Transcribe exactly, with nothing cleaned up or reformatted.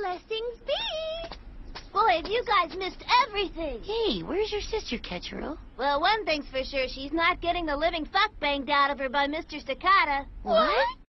Blessings be. Boy, have you guys missed everything. Hey, where's your sister, Keiichiro? Well, one thing's for sure, she's not getting the living fuck banged out of her by Mister Sakata. What?